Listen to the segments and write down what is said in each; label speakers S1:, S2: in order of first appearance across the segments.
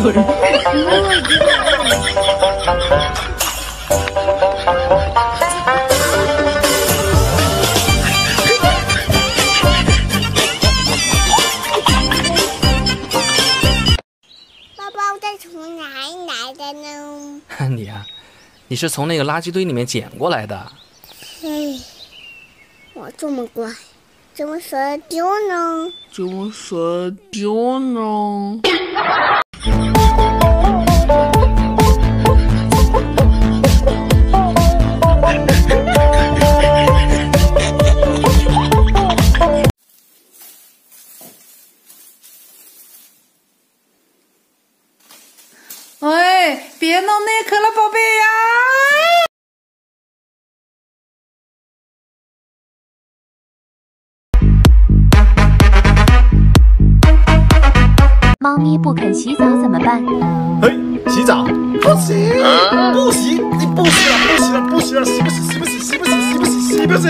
S1: 爸爸，我是从哪里来的呢？
S2: 你呀、你是从那个垃圾堆里面捡过来的。
S1: 嘿，我这么乖，怎么舍得丢呢？
S3: 怎么舍得丢呢？
S4: 哎，别弄内壳了，宝贝呀！
S5: 猫咪不肯洗澡怎么办？
S6: 嘿，洗澡不洗，不洗，你不洗了，不洗了，不洗了，洗不洗？洗不洗？洗不洗？洗不洗？洗不洗？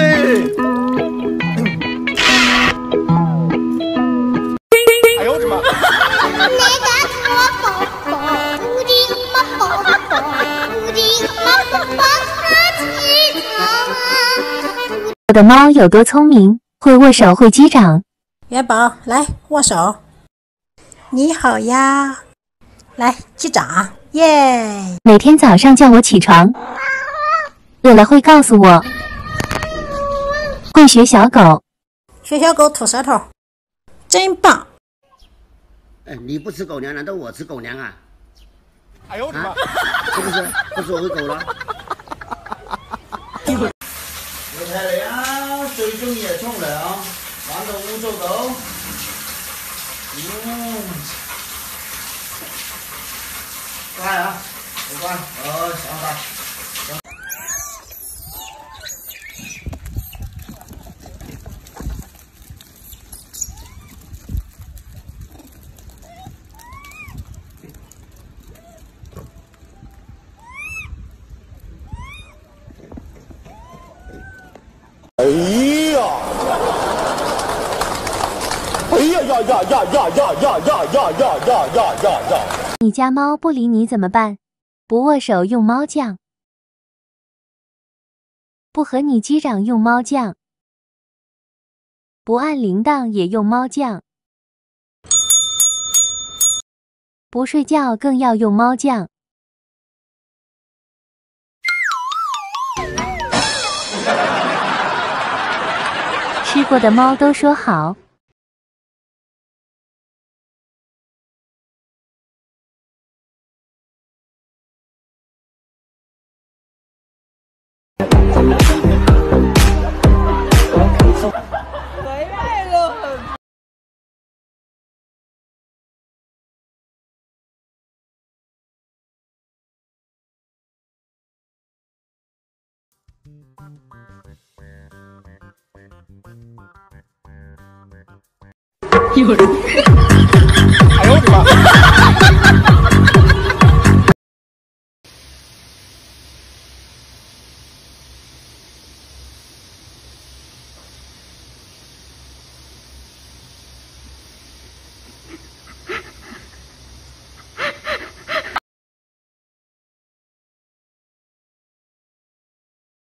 S6: 哎呦我的妈！
S5: 我的猫有多聪明，会握手，会击掌。
S7: 元宝，来握手。你好呀，来击掌，耶！
S5: 每天早上叫我起床，饿了会告诉我，会学小狗。
S7: 学小狗吐舌头，真棒！
S8: 你不吃狗粮，难道我吃狗粮啊？
S6: 哎呦我的妈！
S8: 是不是？不是我会狗了？热太涼，最中意係沖涼，玩到污糟到。乖啊，好乖，上吧。
S6: 哎呀！哎呀呀呀呀呀呀呀呀呀呀呀呀呀！
S5: 你家猫不理你怎么办？不握手用猫酱，不和你击掌用猫酱，不按铃铛也用猫酱，不睡觉更要用猫酱。吃过的猫都说好。
S4: 回来了。
S6: 哎呦我的妈！